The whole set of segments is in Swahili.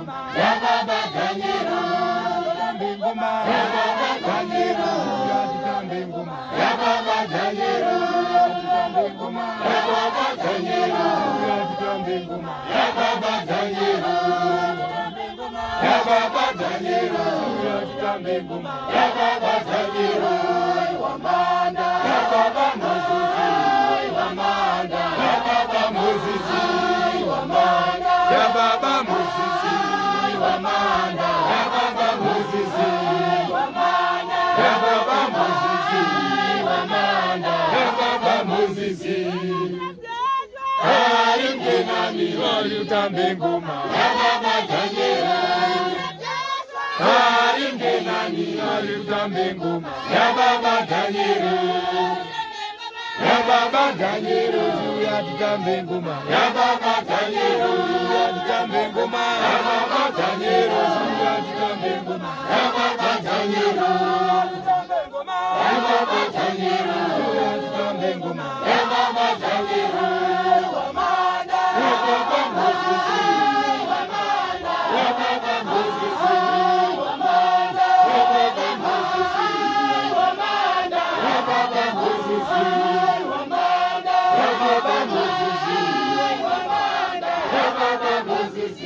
ya baba Danielu, ngoma ya baba Danielu, ya baba Danielu, ngoma ya baba Danielu, ya baba Danielu, ya baba Danielu, ya baba Danielu, wamanda ya baba Moses, wamanda ya baba Moses, wamanda ya baba Moses, wamanda ya baba Moses, wamanda ya baba Moses, wamanda ya baba Moses. Aringenani walutambe ngoma ya baba Danielu, aringenani walutambe ngoma ya baba Danielu, ya baba Danielu ya tutambe ngoma ya baba Danielu, ya tutambe ngoma ya baba Danielu, ya tutambe ngoma ya baba Danielu, ya baba Danielu, ya tutambe ngoma ya baba Danielu, wamanda ya baba Moses, wamanda ya baba Moses, wamanda ya baba Moses, wamanda ya baba Moses, wamanda ya baba Moses, wamanda ya baba Moses.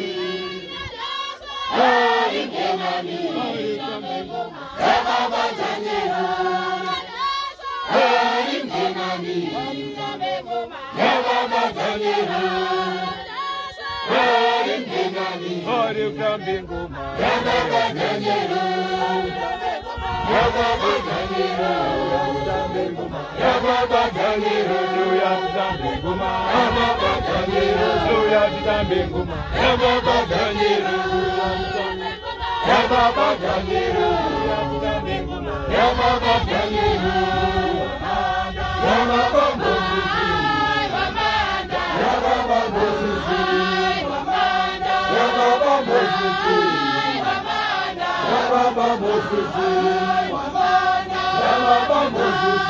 Aringenani ya baba Danielu, aringenani ya baba Danielu, aringenani walutambe ngoma ya baba Danielu, ya baba Danielu, walutambe ngoma ya baba Danielu, walutambe ngoma ya baba Danielu, walutambe ngoma ya baba Danielu, ya baba Danielu, walutambe ngoma ya baba Danielu, ya baba Moses, ya baba Moses, ya baba Moses, ya baba Moses, ya baba Moses,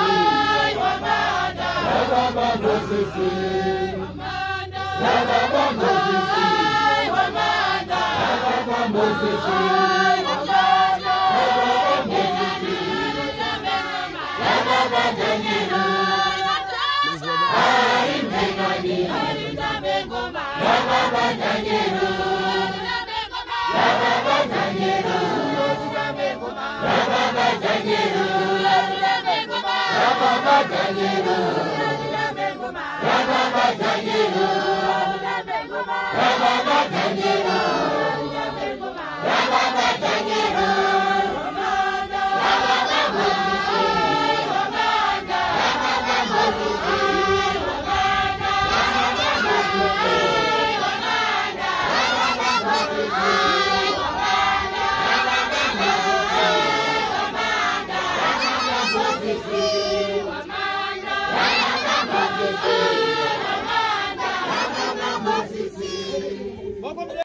ya baba Moses, ya baba Moses, ya baba Moses, ya baba Danielu, aringenani ya baba Danielu, ya baba Danielu, ya baba Danielu, ya baba Danielu, ya baba Danielu, ya baba Danielu.